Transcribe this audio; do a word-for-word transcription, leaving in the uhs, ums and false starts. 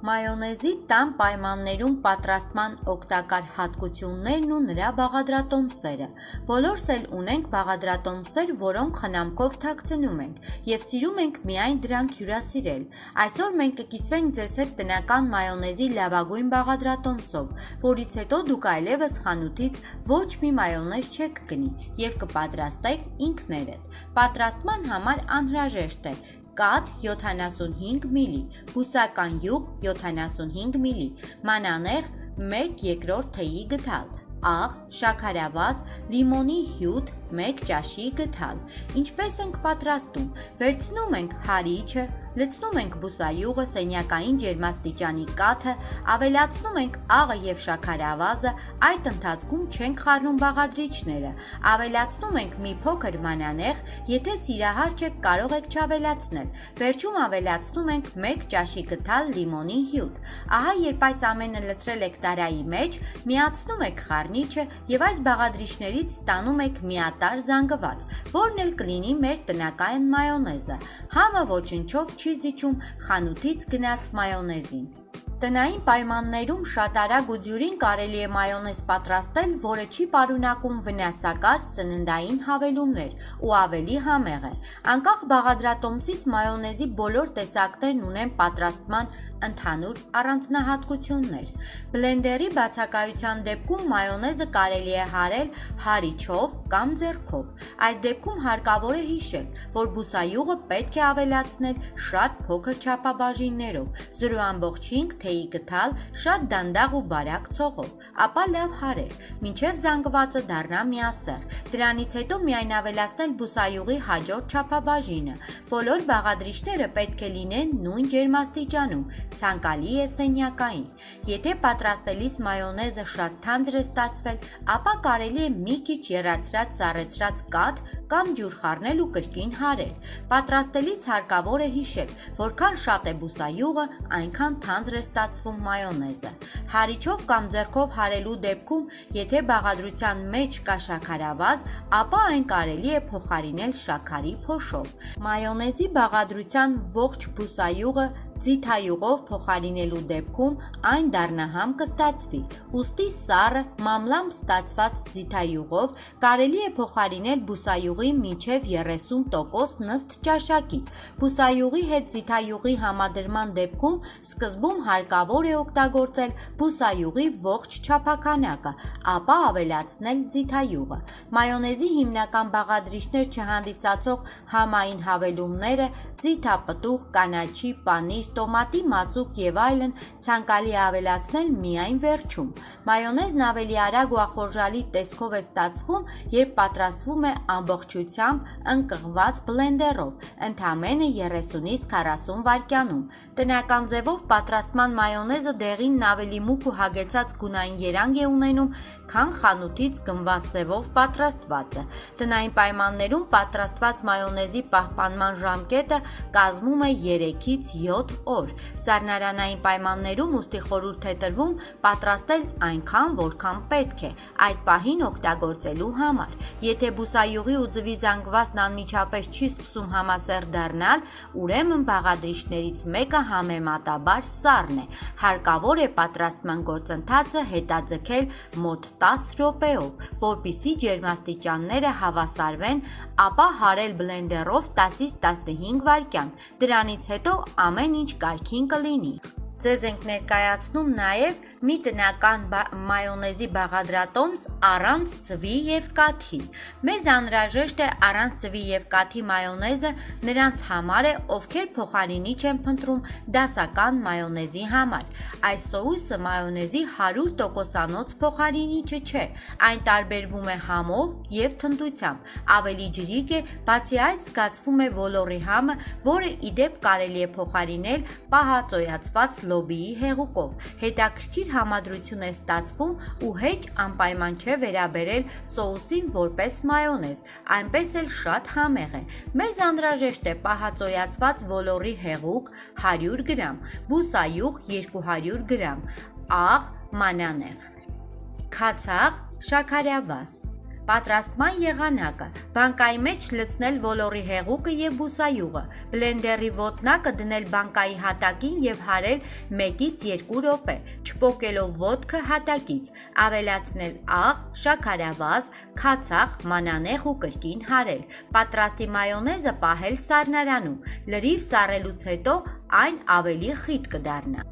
Մայոնեզի տան պայմաններում պատրաստման օգտակար հատկություններն ու նրա բաղադրատոմսերը։ Բոլորս էլ ունենք բաղադրատոմսեր, որոնք խնամքով թաքցնում ենք և սիրում ենք միայն դրանք հյուրասիրել։ Այսօր մենք կկիսվենք ձեզ հետ տնական մայոնեզի լավագույն բաղադրատոմսով, որից հետո դուք այլևս խանութից ոչ մի մայոնեզ չեք գնի և կպատրաստեք ինքներդ։ Պատրաստման համար անհրաժեշտ է կաթ յոթանասունհինգ միլի, բուսական յուղ յոթանասունհինգ միլի, մանանեխ մեկ երկրորդ թեյի գդալ, աղ, շաքարավազ, լիմոնի հյութ մեկ ճաշի գդալ։ Ինչպես ենք պատրաստում։ Վերցնում ենք հարիճը, լցնում ենք բուսայուղը, սենյակային ջերմաստիճանի կաթը, ավելացնում ենք աղը և շաքարավազը, այդ ընթացքում չենք խառնում բաղադրիչները, ավելացնում ենք մի փոքր մանանեխ, եթե սիրահար չեք կարող եք չավելացնել, վերջում ավելացնում ենք մեկ ճաշի գդալ լիմոնի հյութ։ Ահա երբ այս ամենը լցրել եք տարայի մեջ, միացնում եք խառնիչը և այս բաղադրիչներից ստանում եք միատարր զանգված, որն էլ կլինի մեր տնական մայոնեզը։ Համը ոչնչով չի զիջում խանութից գնած մայոնեզին։ Տնային պայմաններում շատ արագ ու դյուրին կարելի է մայոնեզ պատրաստել, որը չի պարունակում վնասակար սննդային հավելումներ ու ավելի համեղ է։ Անկախ բաղադրատոմսից մայոնեզի բոլոր տեսակներն ունեն պատրաստման ընդհանուր առանձնահատկություններ։ Բլենդերի բացակայության դեպքում մայոնեզը կարելի է հարել հարիճով կամ ձեռքով։ Այս դեպքում հարկավոր է հիշել, որ բուսայուղը պետք է ավելացնել շատ փոքր չափաբաժիններով, զրո ամբողջ հինգ թեյի գդալ շատ դանդաղ ու բարակ ցողով, ապա լավ հարել, մինչև զանգվածը դառնա միասեռ։ Դրանից հետո միայն ավելացնել բուսայուղի հաջորդ չափաբաժինը։ Բոլոր բաղադրիչները պետք է լինեն նույն ջերմաստիճանում, ցանկալի է սենյակային։ Եթե պատրաստելիս մայոնեզը շատ թանձր է ստացվել, ապա կարելի է մի քիչ եռացրած սառեցրած կաթ կամ ջուր խառնել ու կրկին հարել։ Պատրաստելիս հարկավոր է հիշել, որքան շատ է բուսայուղը, այնքան թանձր է ստացվում մայոնեզը։ Հարիճով կամ ձեռքով հարելու դեպքում, եթե բաղադրության մեջ կա շաքարավազ, ապա այն կարելի է փոխարինել շաքարի փոշով։ Մայոնեզի բաղադրության ողջ բուսայուղը ձիթայուղով փոխարինելու դեպքում այն դառնահամ կստացվի։ Ուստի սառը, մամլամբ ստացված ձիթայուղով կարելի է փոխարինել բուսայուղի մինչև երեսուն տոկոս նստ ճաշակի։ Բուսայուղի հետ ձիթայուղի համադրման դեպքում սկզբում հարկավոր է օգտագործել բուսայուղի ողջ չափաքանակը, ապա ավելացնել ձիթայուղը։ Մայոնեզի հիմնական բաղադրիչներ չհանդիսացող համային հավելումները ձիթապտուղ, կանաչի, պանիր, տոմատի մածուկ և այլն ցանկալի է ավելացնել միայն վերջում։ Մայոնեզն ավելի արագ ու ախորժալի տեսքով է ստացվում, երբ պատրաստվում է ամբողջությամբ ընկղված բլենդերով, ընդամենը երեսունից քառասուն վայրկյանում։ Տնական ձևով պատրաստման մայոնեզը դեղինն ավելի մուգ ու հագեցած գունային երանգ է ունենում, քան խանութից գնված ձևով պատրաստվածը։ Տնային պայմաններում պատրաստված մայոնեզի պահպանման ժամկետը կազմում է երեքից յոթ օր։ Սառնարանային պայմաններում ուստի խորհուրդ է տրվում պատրաստել այնքան, որքան պետք է այդ պահին օգտագործելու համար։ Եթե բուսայուղի ու ձվի զանգվածն անմիջապես չի սկսում համասեռ դառնալ, ուրեմն բաղադրիչներից մեկը համեմատաբար սառն է։ Հարկավոր է պատրաստման գործընթացը հետաձգել մոտ տասը րոպեով, որպեսզի ջերմաստիճանները հավասարվեն, ապա հարել բլենդերով տասից տասնհինգ վայրկյան։ Դրանից հետո ամեն ինչ կարգին կլինի։ Ձեզ ենք ներկայացնում նաև մի տնական մայոնեզի բաղադրատոմս առանց ձվի և կաթի։ Մեզ անհրաժեշտ է առանց ձվի և կաթի մայոնեզը նրանց համար է, ովքեր փոխարինիչ են փնտրում դասական մայոնեզի համար։ Այս սոուսը մայոնեզի հարյուր տոկոսանոց փոխարինիչը չէ, այն տարբերվում է համով և թնդությամբ, ավելի ջրիկ է, բացի այդ զգացվում է ոլորի համը, որը ի դեպ կարելի է փոխարինել պահածոյացված լոբիի հեղուկով։ Հետաքրքիր համադրություն է ստացվում ու հեչ անպայման չէ վերաբերել սոուսին որպես մայոնեզ, այնպես էլ շատ համեղ է։ Մեզ անհրաժեշտ է պահածոյացված ոլորի հեղուկ հարյուր գրամ, բուսայուղ երկու հարյուր գրամ, աղ, մանանեխ, քացախ, շաքարավազ, Պատրաստման եղանակը՝ բանկայի մեջ լցնել ոլորի հեղուկը եւ բուսայուղը, բլենդերի ոտնակը դնել բանկայի հատակին եւ հարել մեկից երկու րոպե, չպոկելով ոտքը հատակից, ավելացնել աղ, շաքարավազ, քացախ, մանանեխ ու կրկին հարել։ Պատրաստի մայոնեզը պահել սառնարանում, լրիվ սառելուց հետո այն ավելի խիտ կդառնա։